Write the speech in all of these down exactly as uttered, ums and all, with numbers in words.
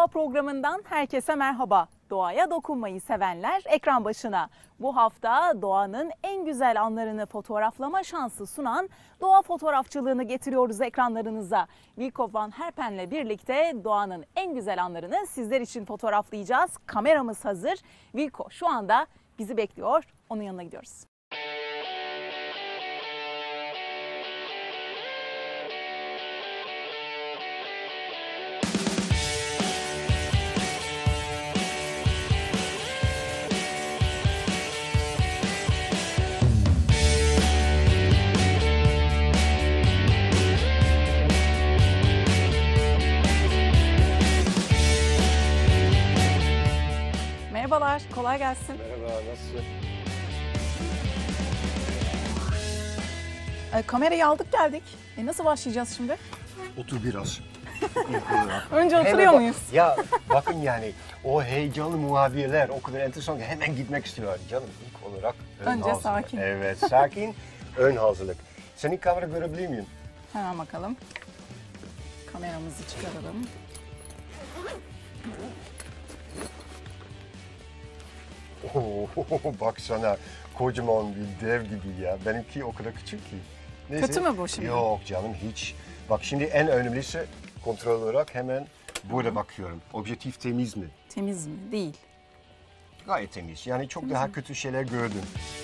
Doğa programından herkese merhaba. Doğaya dokunmayı sevenler ekran başına. Bu hafta doğanın en güzel anlarını fotoğraflama şansı sunan doğa fotoğrafçılığını getiriyoruz ekranlarınıza. Wilco van Herpen'le birlikte doğanın en güzel anlarını sizler için fotoğraflayacağız. Kameramız hazır. Wilco şu anda bizi bekliyor. Onun yanına gidiyoruz. Merhabalar, kolay gelsin. Merhaba, nasılsın? E, kamerayı aldık geldik. E, nasıl başlayacağız şimdi? Otur biraz. Önce oturuyor Hemen bak- muyuz? Ya bakın yani o heyecanlı muhabirler o kadar enteresan ki hemen gitmek istiyor. Canım ilk olarak ön Önce hazırlık. sakin. Evet, sakin, ön hazırlık. Senin kamera görebilir miyim? Hemen bakalım. Kameramızı çıkaralım. Oo, baksana kocaman bir dev gibi ya. Benimki o kadar küçük ki. Neyse. Kötü mü bu şimdi? Yok canım hiç. Bak şimdi en önemlisi kontrol olarak hemen burada bakıyorum. Objektif temiz mi? Temiz mi? Değil. Gayet temiz. Yani çok daha kötü şeyler gördüm.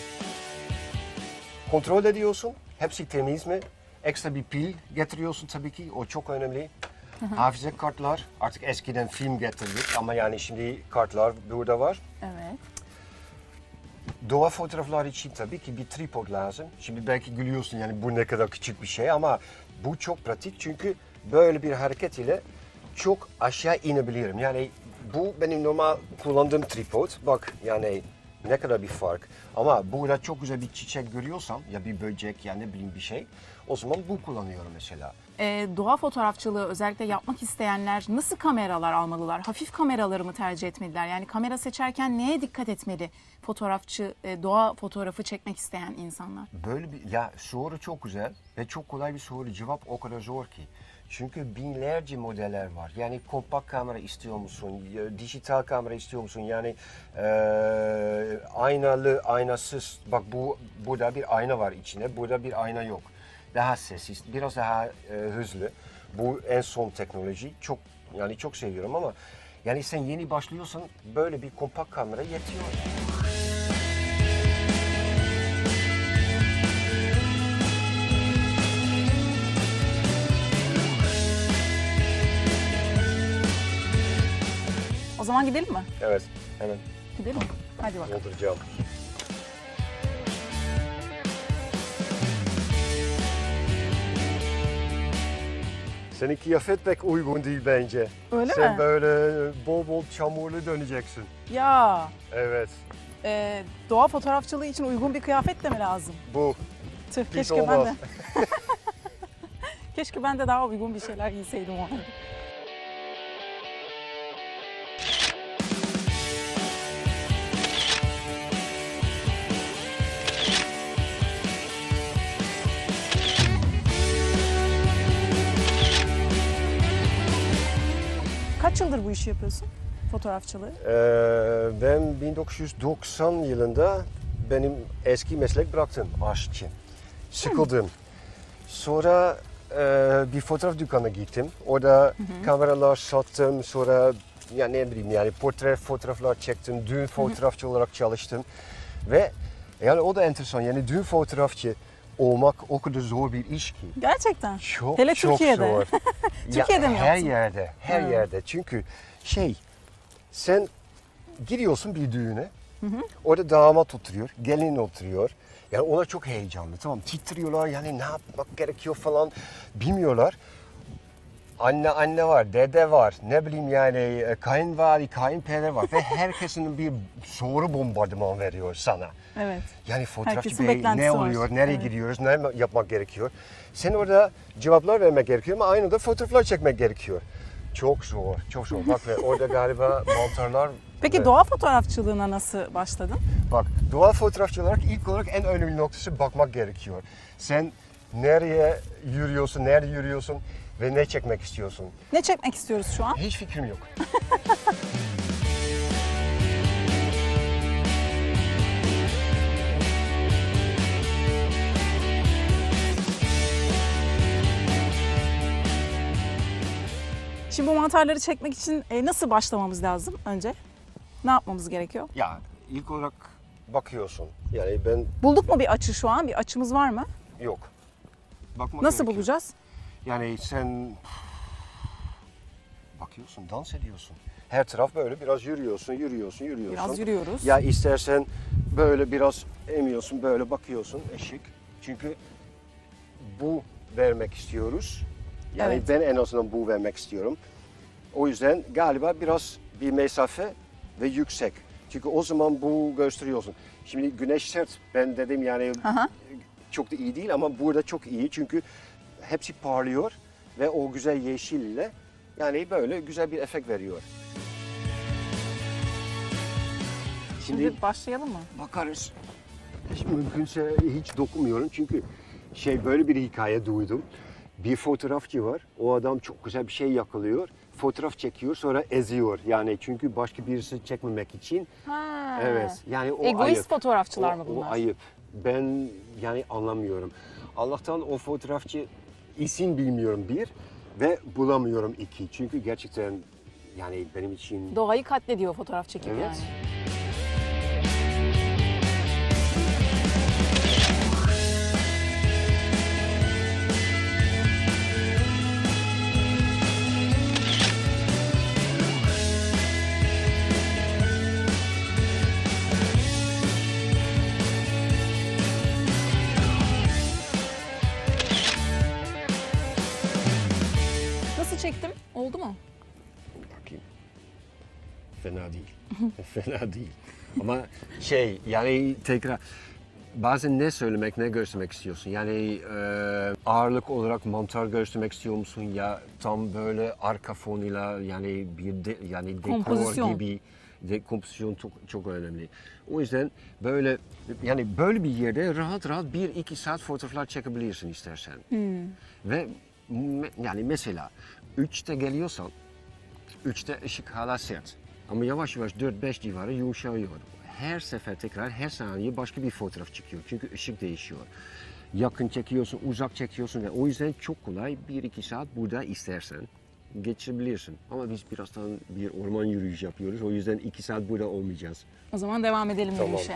Kontrol ediyorsun. Hepsi temiz mi? Ekstra bir pil getiriyorsun tabii ki. O çok önemli. Hafıza kartlar. Artık eskiden film getirdik ama yani şimdi kartlar burada var. Evet. Doğa fotoğrafları için tabii ki bir tripod lazım. Şimdi belki gülüyorsun yani bu ne kadar küçük bir şey ama bu çok pratik çünkü böyle bir hareket ile çok aşağı inebilirim. Yani bu benim normal kullandığım tripod. Bak yani ne kadar bir fark. Ama burada çok güzel bir çiçek görüyorsam ya bir böcek ya ne bileyim bir şey o zaman bu kullanıyorum mesela. E, doğa fotoğrafçılığı özellikle yapmak isteyenler nasıl kameralar almalılar? Hafif kameraları mı tercih etmeliler? Yani kamera seçerken neye dikkat etmeli fotoğrafçı, e, doğa fotoğrafı çekmek isteyen insanlar? Böyle bir ya soru çok güzel ve çok kolay bir soru. Cevap o kadar zor ki. Çünkü binlerce modeller var. Yani kompakt kamera istiyor musun? Ya, dijital kamera istiyor musun? Yani e, aynalı, aynasız. Bak bu burada bir ayna var içinde. Burada bir ayna yok. Daha sessiz, biraz daha e, hızlı. Bu en son teknoloji. Çok yani çok seviyorum ama yani sen yeni başlıyorsan böyle bir kompakt kamera yetiyor. O zaman gidelim mi? Evet, hemen Gidelim. Hadi bakalım. dolduracağım. Senin kıyafet pek uygun değil bence. Öyle Sen mi? böyle bol bol çamurlu döneceksin. Ya Evet, e, doğa fotoğrafçılığı için uygun bir kıyafet de mi lazım? bu Tüh, hiç keşke ben de, olmaz. keşke ben de daha uygun bir şeyler giyseydim o halde. Kaç yıldır bu işi yapıyorsun? Fotoğrafçılığı. Ee, ben bin dokuz yüz doksan yılında benim eski meslek bıraktım, aşçı. Sıkıldım. Sonra e, bir fotoğraf dükkanına gittim. Orada kameralar sattım. Sonra ya ne bileyim yani portre fotoğraflar çektim. Düğün fotoğrafçı olarak çalıştım. Ve yani o da enteresan. Yani düğün fotoğrafçı olmak o kadar zor bir iş ki. Gerçekten. Çok Hele çok Türkiye'de. zor. Türkiye'de ya, mi her yaptın? yerde, her Ha. yerde. Çünkü şey, sen gidiyorsun bir düğüne, orada damat oturuyor, gelin oturuyor. Yani onlar çok heyecanlı, tamam titriyorlar yani ne yapmak gerekiyor falan bilmiyorlar. Anne anne var, dede var, ne bileyim yani kayınvalide, kayınpeder var ve herkesin bir soru bombardıman veriyor sana. Evet. Yani fotoğrafçı Herkesin bey beklentisi ne var. oluyor, nereye Evet. gidiyoruz, ne yapmak gerekiyor? Sen orada cevaplar vermek gerekiyor ama aynı anda fotoğraflar çekmek gerekiyor. Çok zor, çok zor. Bak ve orada galiba mantarlar... Peki ve- doğa fotoğrafçılığına nasıl başladın? Bak doğal fotoğrafçı olarak ilk olarak en önemli noktası bakmak gerekiyor. Sen nereye yürüyorsun, nerede yürüyorsun? ve ne çekmek istiyorsun? Ne çekmek istiyoruz şu an? Hiç fikrim yok. Şimdi bu mantarları çekmek için e, nasıl başlamamız lazım önce? Ne yapmamız gerekiyor? Ya ilk olarak bakıyorsun. Yani ben Bulduk mu bir açı şu an? Bir açımız var mı? yok. Bakmak Nasıl gerekiyor. bulacağız? Yani sen bakıyorsun, dans ediyorsun. Her taraf böyle biraz yürüyorsun, yürüyorsun, yürüyorsun. Biraz yürüyoruz. Ya istersen böyle biraz emiyorsun, böyle bakıyorsun eşik. Çünkü bu vermek istiyoruz. Yani Evet. ben en azından bu vermek istiyorum. O yüzden galiba biraz bir mesafe ve yüksek. Çünkü o zaman bu gösteriyorsun. Şimdi güneş sert, ben dedim yani Aha. çok da iyi değil ama burada çok iyi. Çünkü hepsi parlıyor ve o güzel yeşille yani böyle güzel bir efekt veriyor. Şimdi, Şimdi başlayalım mı? bakarız. Şimdi mümkünse hiç dokunmuyorum çünkü şey böyle bir hikaye duydum. Bir fotoğrafçı var. O adam çok güzel bir şey yakalıyor. Fotoğraf çekiyor sonra eziyor. Yani çünkü başka birisi çekmemek için. Ha. Evet. Yani o Egoist ayıp. fotoğrafçılar O- mı bunlar? O ayıp. Ben yani anlamıyorum. Allah'tan o fotoğrafçı isim bilmiyorum bir ve bulamıyorum iki. Çünkü gerçekten yani benim için Doğayı katlediyor fotoğraf çekip evet. yani. Nasıl çektim? Oldu mu? Bakayım. Fena değil. Fena değil. Ama şey yani tekrar bazen ne söylemek ne göstermek istiyorsun? Yani e, ağırlık olarak mantar göstermek istiyor musun ya tam böyle arka fonuyla yani bir de, yani dekor Kompozisyon. gibi de, kompozisyon çok çok önemli. O yüzden böyle yani böyle bir yerde rahat rahat bir iki saat fotoğraflar çekebilirsin istersen. Ve me- yani mesela üçte geliyorsan üçte ışık hala sert. Ama yavaş yavaş dört beş civarı yumuşalıyor. Her sefer tekrar her saniye başka bir fotoğraf çıkıyor. Çünkü ışık değişiyor. Yakın çekiyorsun, uzak çekiyorsun. Ve o yüzden çok kolay bir iki saat burada istersen geçirebilirsin. Ama biz birazdan bir orman yürüyüşü yapıyoruz. O yüzden iki saat burada olmayacağız. O zaman devam edelim Tamam. yürüyüşe.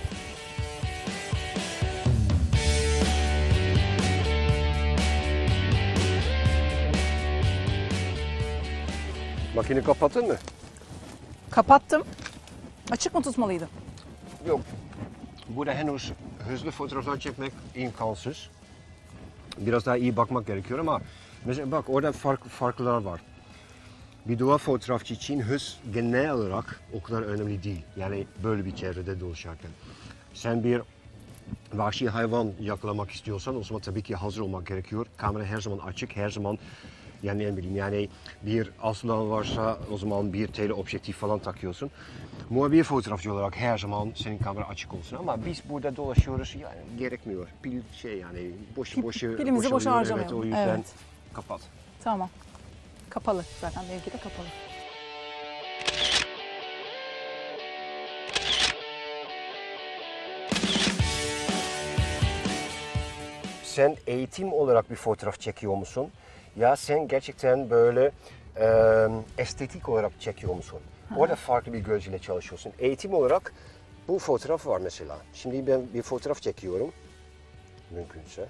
Makine kapattın mı? Kapattım. Açık mı tutmalıydım? Yok. Burada henüz hızlı fotoğraflar çekmek imkansız. Biraz daha iyi bakmak gerekiyor ama mesela bak orada farklı farklılar var. Bir doğa fotoğrafçı için hız genel olarak o kadar önemli değil. Yani böyle bir çevrede dolaşırken. Sen bir vahşi hayvan yakalamak istiyorsan o zaman tabii ki hazır olmak gerekiyor. Kamera her zaman açık, her zaman yani ne bileyim yani bir aslan varsa o zaman bir teleobjektif falan takıyorsun. Muhabir fotoğrafçı olarak her zaman senin kamera açık olsun ama biz burada dolaşıyoruz yani gerekmiyor. Pil şey yani boşu boşu Pilimizi boşa boşalıyor. harcamayalım. Evet, o yüzden Evet. kapat. Tamam. Kapalı. Zaten benimki de kapalı. Sen eğitim olarak bir fotoğraf çekiyor musun? Ya sen gerçekten böyle e, estetik olarak çekiyor musun? Orada farklı bir gözüyle çalışıyorsun. Eğitim olarak bu fotoğraf var mesela. Şimdi ben bir fotoğraf çekiyorum. Mümkünse.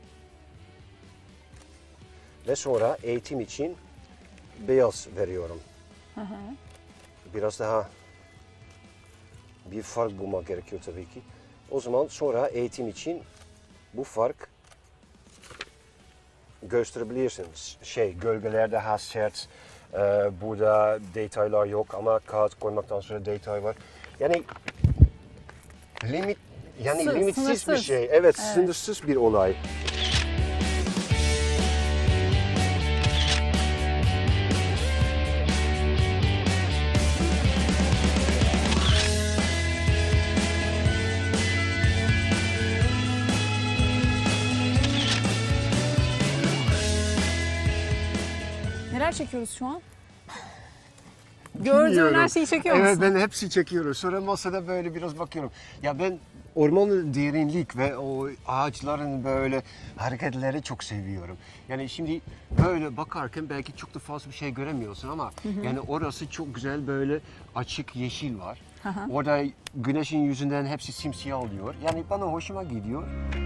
Ve sonra eğitim için beyaz veriyorum. Biraz daha bir fark bulmak gerekiyor tabii ki. O zaman sonra eğitim için bu fark gösterebilirsiniz. Şey, gölgeler daha sert, e, burada detaylar yok ama kağıt koymaktan sonra detay var. Yani limit, yani Sınır- limitsiz sınırsız. bir şey. Evet, Evet. sınırsız bir olay. Neler çekiyoruz şu an? Gördüğün Bilmiyorum. her şeyi çekiyor Evet, musun? ben hepsi çekiyorum. Sonra masada böyle biraz bakıyorum. Ya ben ormanın derinlik ve o ağaçların böyle hareketleri çok seviyorum. Yani şimdi böyle bakarken belki çok da fazla bir şey göremiyorsun ama yani orası çok güzel, böyle açık yeşil var. Hı hı. Orada güneşin yüzünden hepsi simsiyah oluyor. Yani bana hoşuma gidiyor.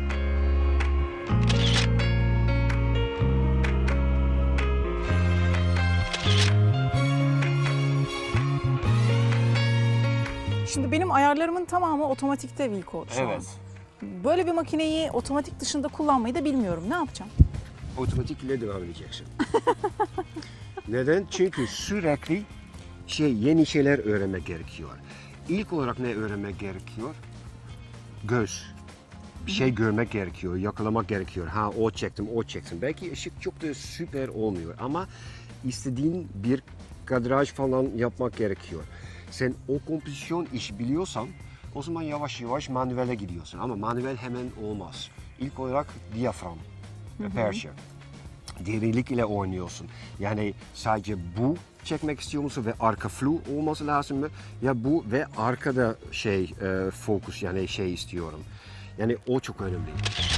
Şimdi benim ayarlarımın tamamı otomatikte Wilco şu Evet. an. Böyle bir makineyi otomatik dışında kullanmayı da bilmiyorum. Ne yapacağım? Otomatik ile devam edeceksin. Neden? Çünkü sürekli şey yeni şeyler öğrenmek gerekiyor. İlk olarak ne öğrenmek gerekiyor? Göz. Bir şey görmek gerekiyor, yakalamak gerekiyor. Ha o çektim, o çektim. Belki ışık çok da süper olmuyor ama istediğin bir kadraj falan yapmak gerekiyor. Sen o kompozisyon işi biliyorsan o zaman yavaş yavaş manuele gidiyorsun. Ama manuel hemen olmaz. İlk olarak diyafram, perşe. Derinlik ile oynuyorsun. Yani sadece bu çekmek istiyor musun ve arka flu olması lazım mı? Ya bu ve arkada şey e, fokus, yani şey istiyorum. Yani o çok önemli.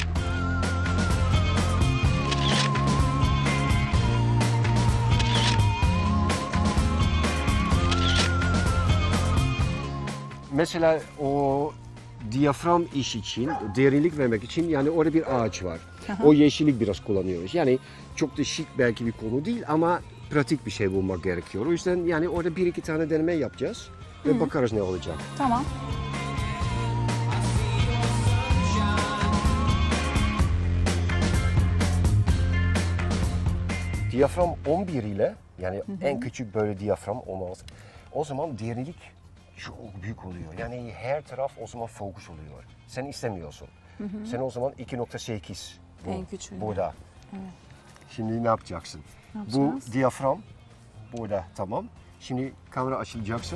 Mesela o diyafram iş için, derinlik vermek için yani orada bir ağaç var. O yeşillik biraz kullanıyoruz. Yani çok da şık belki bir konu değil ama pratik bir şey bulmak gerekiyor. O yüzden yani orada bir iki tane deneme yapacağız ve bakarız ne olacak. Tamam. Diyafram on bir ile yani hı hı. en küçük böyle diyafram olmaz. O zaman derinlik çok büyük oluyor. Yani her taraf o zaman fokus oluyor. Sen istemiyorsun. Hı hı. Sen o zaman iki nokta sekiz bu, en küçüğü. burada. Evet. Şimdi ne yapacaksın? Ne bu diyafram burada, tamam. Şimdi kamera açılacaksın.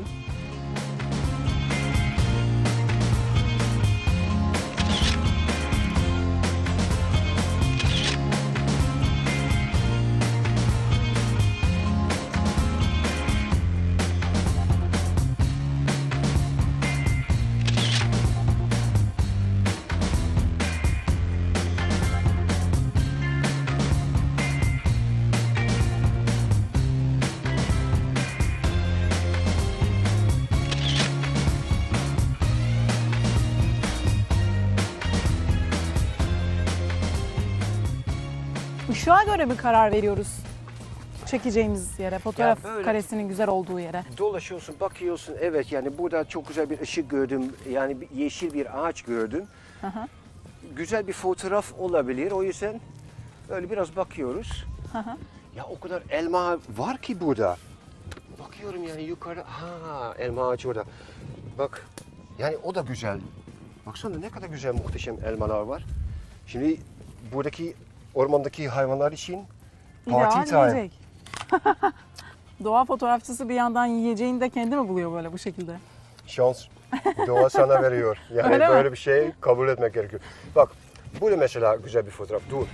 Işığa göre mi karar veriyoruz çekeceğimiz yere, fotoğraf böyle- karesinin güzel olduğu yere? Dolaşıyorsun, bakıyorsun. Evet, yani burada çok güzel bir ışık gördüm. Yani bir- yeşil bir ağaç gördüm. Hı hı. Güzel bir fotoğraf olabilir. O yüzden böyle biraz bakıyoruz. Hı hı. Ya o kadar elma var ki burada. Bakıyorum yani yukarı. Ha, elma ağacı orada. Bak, yani o da güzel. Baksana ne kadar güzel, muhteşem elmalar var. Şimdi buradaki ormandaki hayvanlar için party İdeal time. yiyecek. Doğa fotoğrafçısı bir yandan yiyeceğini de kendi mi buluyor böyle bu şekilde? Şans. Doğa sana veriyor. Yani Öyle mi? böyle bir şey kabul etmek gerekiyor. Bak, bu da mesela güzel bir fotoğraf. Dur.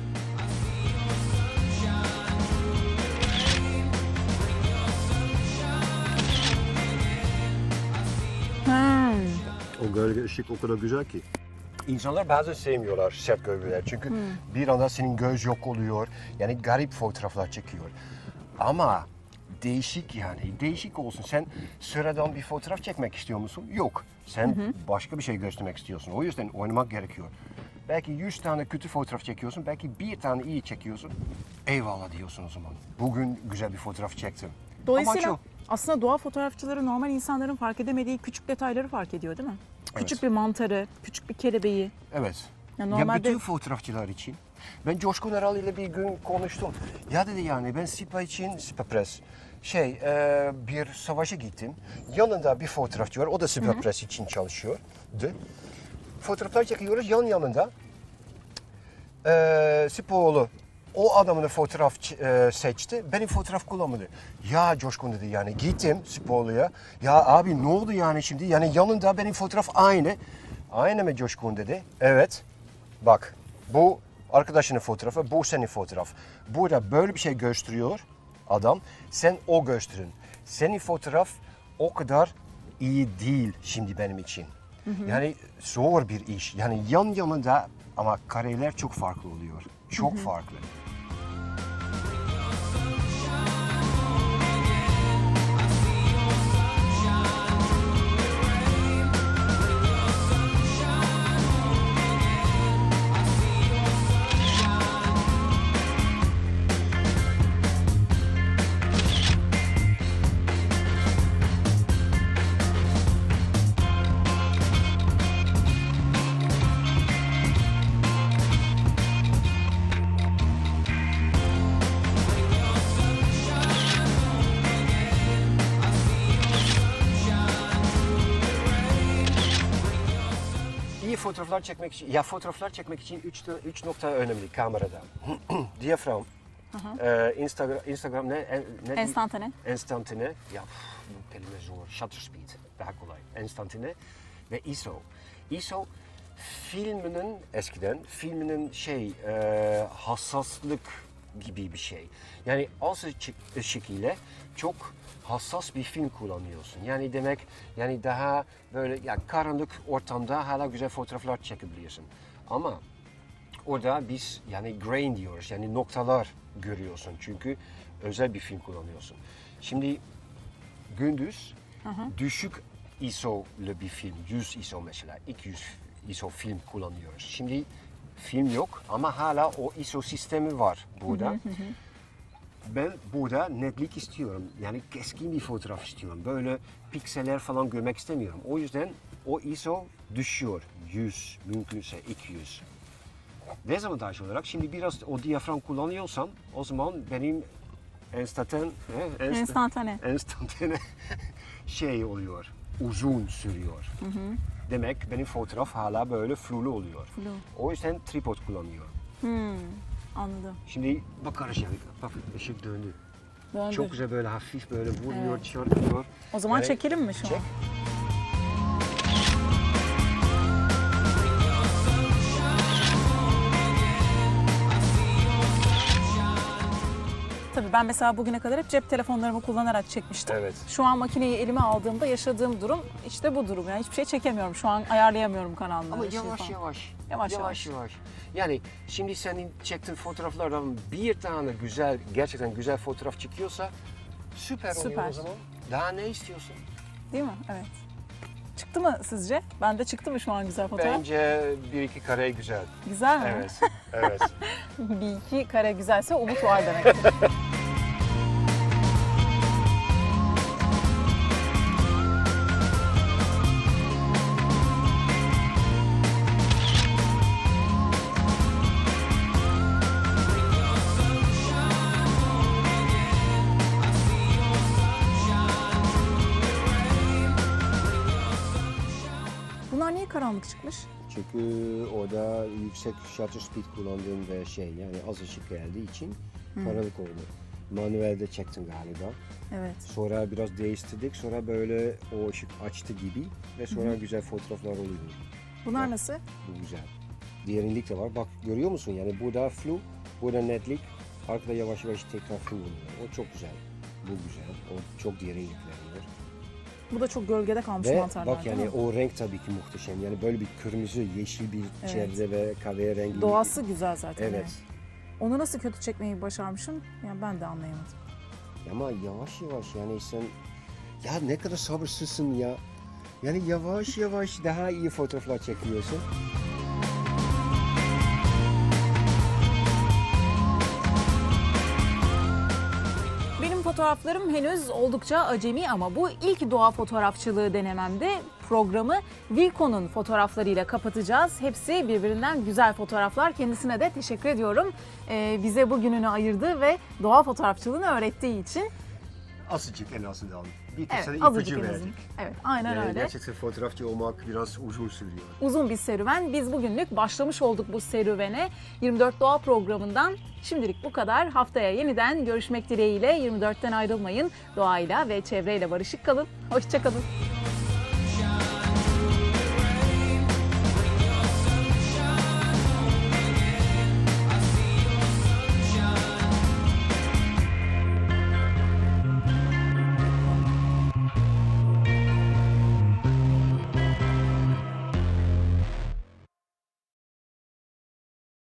Hmm. O gölge ışık o kadar güzel ki. İnsanlar bazen sevmiyorlar sert gölgeler. Çünkü bir anda senin göz yok oluyor. Yani garip fotoğraflar çekiyor. Ama değişik yani. Değişik olsun. Sen sıradan bir fotoğraf çekmek istiyor musun? Yok. Sen başka bir şey göstermek istiyorsun. O yüzden oynamak gerekiyor. Belki yüz tane kötü fotoğraf çekiyorsun. Belki bir tane iyi çekiyorsun. Eyvallah diyorsun o zaman. Bugün güzel bir fotoğraf çektim. Dolayısıyla Amaç o. aslında doğa fotoğrafçıları normal insanların fark edemediği küçük detayları fark ediyor değil mi? Küçük bir mantarı, küçük bir kelebeği. Evet. Ya Ya normalde- bütün fotoğrafçılar için. Ben Coşkun Aral ile bir gün konuştum. Ya dedi yani ben Sipa için, Sipa Press, şey e, bir savaşa gittim. Yanında bir fotoğrafçı var, o da Sipa Press için çalışıyordu. Fotoğraflar çekiyoruz, yan yanında e, Sipaoğlu o adamın fotoğraf e, seçti, benim fotoğraf kullanmadı. Ya Coşkun dedi yani gittim Sipaoğlu'ya. Ya abi ne oldu yani şimdi? Yani yanında benim fotoğraf aynı. Aynı mı Coşkun dedi. Evet. Bak bu arkadaşının fotoğrafı, bu senin fotoğraf. Burada böyle bir şey gösteriyor adam. Sen o gösterin. Senin fotoğraf o kadar iyi değil şimdi benim için. Yani zor bir iş. Yani yan yanında ama kareler çok farklı oluyor. Çok farklı. İyi fotoğraflar çekmek için, ya fotoğraflar çekmek için üç, üç nokta önemli kamerada. Diyafram, e, Instagram, Instagram ne? E, ne Enstantane. Enstantane. Ya pf, bu kelime zor. Shutter speed, daha kolay. Enstantane ve I S O. I S O filminin eskiden filminin şey e, hassaslık gibi bir şey. Yani az şekilde çok hassas bir film kullanıyorsun. Yani demek yani daha böyle ya karanlık ortamda hala güzel fotoğraflar çekebiliyorsun. Ama orada biz yani grain diyoruz yani noktalar görüyorsun çünkü özel bir film kullanıyorsun. Şimdi gündüz Aha. düşük I S O'lu bir film, yüz I S O mesela, iki yüz I S O film kullanıyoruz. Şimdi film yok ama hala o I S O sistemi var burada. Hı hı hı. Ben burada netlik istiyorum. Yani keskin bir fotoğraf istiyorum. Böyle pikseller falan görmek istemiyorum. O yüzden o I S O düşüyor. yüz, mümkünse iki yüz. Dezavantaj olarak şimdi biraz o diyafram kullanıyorsam o zaman benim enstantan, he, enst enstantane. enstantane şey oluyor. Uzun sürüyor. Hı hı. Demek benim fotoğraf hala böyle flulu oluyor. Flu. O yüzden tripod kullanıyorum. Hmm, anladım. Şimdi bakarız yani. Bak ışık döndü. Döndü. Çok güzel böyle hafif böyle vuruyor, Evet. çarpıyor. O zaman yani, çekelim mi şu çek. an? Tabii ben mesela bugüne kadar hep cep telefonlarımı kullanarak çekmiştim. Evet. Şu an makineyi elime aldığımda yaşadığım durum işte bu durum. Yani hiçbir şey çekemiyorum. Şu an ayarlayamıyorum kanalları. Ama şey yavaş, falan. yavaş Yavaş yavaş. yavaş. Yavaş. Yani şimdi senin çektiğin fotoğraflardan bir tane güzel, gerçekten güzel fotoğraf çıkıyorsa süper, Süper. oluyor o zaman. Daha ne istiyorsun? Değil mi? Evet. Çıktı mı sizce? Bende çıktı mı şu an güzel fotoğraf? Bence bir iki kare güzel. Güzel mi? Evet, evet. Bir iki kare güzelse umut var demektir. Bunlar niye karanlık çıkmış? Çünkü orada yüksek shutter speed kullandığım ve şey yani az ışık geldiği için hmm. karanlık oldu. Manuelde çektim galiba. Evet. Sonra biraz değiştirdik. Sonra böyle o ışık açtı gibi ve sonra hmm. güzel fotoğraflar oluyor. Bunlar bak, nasıl? Bu güzel. Derinlik de var. Bak görüyor musun? Yani burada flu, burada netlik. Arkada yavaş yavaş tekrar flu oluyor. O çok güzel. Bu güzel. O çok derinlik veriyor. Bu da çok gölgede kalmış ve mantarlar. Bak yani o renk tabii ki muhteşem. Yani böyle bir kırmızı, yeşil bir evet. çevre ve kahverengi. Doğası güzel zaten. Evet. Yani. Onu nasıl kötü çekmeyi başarmışım? Yani ben de anlayamadım. Ama yavaş yavaş yani sen ya ne kadar sabırsızsın ya. Yani yavaş yavaş daha iyi fotoğraflar çekiyorsun. Fotoğraflarım henüz oldukça acemi ama bu ilk doğa fotoğrafçılığı denememde programı Wilco'nun fotoğraflarıyla kapatacağız. Hepsi birbirinden güzel fotoğraflar. Kendisine de teşekkür ediyorum. Ee, bize bu gününü ayırdı ve doğa fotoğrafçılığını öğrettiği için. Azıcık en azından. Bir evet, sana ipucu en verdik. Evet, aynen yani öyle. Gerçekten fotoğrafçı olmak biraz uzun sürüyor. Uzun bir serüven. Biz bugünlük başlamış olduk bu serüvene. yirmi dört Doğa programından şimdilik bu kadar. Haftaya yeniden görüşmek dileğiyle. yirmi dörtten ayrılmayın. Doğayla ve çevreyle barışık kalın. Hoşça kalın.